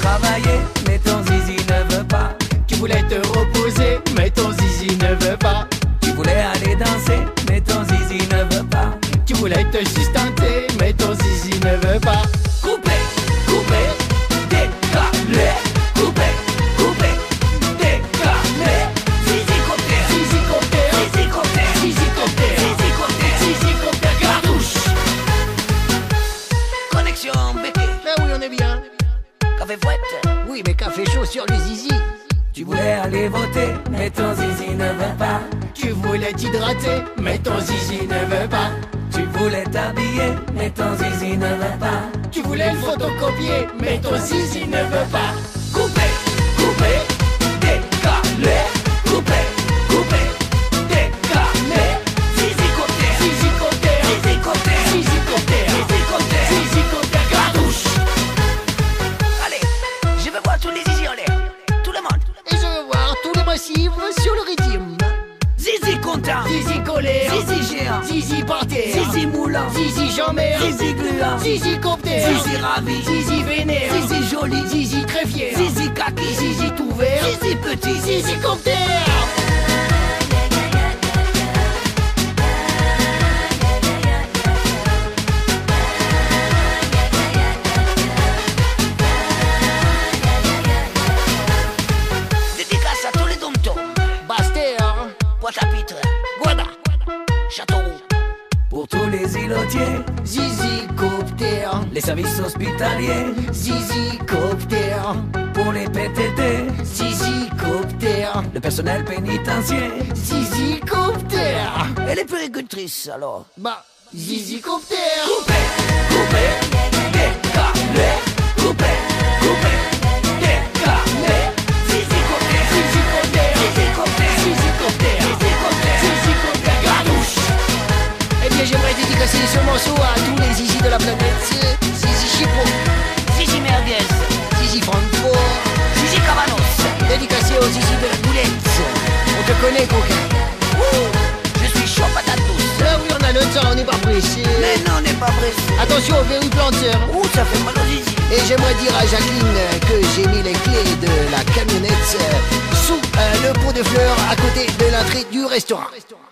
travailler, mais ton zizi ne veut pas. Tu voulais te reposer, mais ton zizi ne veut pas. Tu voulais aller danser, mais ton zizi ne veut pas. Tu voulais te sustenter, mais ton zizi ne veut pas. Coupé, coupé, décalé. Coupé, coupé, décalé. Zizi copter, Zizi copter, zizi copter, zizi copter, zizi copter, zizi copter, cartouche. Connexion béquet, Ben oui, on est bien. café fouette. Oui, mais café chaud sur le zizi. Tu voulais aller voter, mais ton zizi ne veut pas. Tu voulais t'hydrater, mais ton zizi ne veut pas. Tu voulais t'habiller, mais ton zizi ne veut pas. Tu voulais le photocopier, mais ton zizi ne veut pas. Coupé, coupé, décalé. Coupé, coupé, décalé. Zizi copter, Zizi copter, zizi copter, zizi copter, zizi copter. zizi copter, cartouche. Allez, je veux voir tous les zizi en l'air. Tout le monde. Et je veux voir tous les massifs sur le rythme. Zizi content, Zizi colère, zizi géant, zizi par terre, zizi moulant, zizi jambère, zizi gluant, zizi copter, zizi ravi, zizi vénère, zizi joli, zizi très fier, zizi kaki, zizi tout vert, zizi petit, zizi copter. dédicace à tous les dom-toms, Bastère, Pointe-à-Pitre, Guada, Châteauroux. Pour tous les îlotiers, zizi copter, les services hospitaliers, zizi copter, pour les PTT, zizi copter, le personnel pénitentiaire zizi copter. et les puricultrices alors. Bah, zizi copter. Coupé, coupé, décalé. Coupé, coupé, décalé. Zizi copter, Zizi copter, zizi copter, zizi copter, zizi copter. zizi copter, cartouche. Eh bien, j'aimerais dédicacer ce morceau à tous les zizi de la planète. Zizi Chipo, Zizi merguez, zizi Francfort, zizi cabanos. dédicacé aux zizi de la boulette. On te connaît, coquin. Je suis chaud patate douce. Là, oui, on a le temps, on n'est pas pressé. Mais non, on n'est pas pressé. Attention au verrou planteur. Ouh, ça fait mal aux zizi. Et j'aimerais dire à Jacqueline que j'ai mis les clés de la camionnette sous le pot de fleurs à côté de l'entrée du restaurant.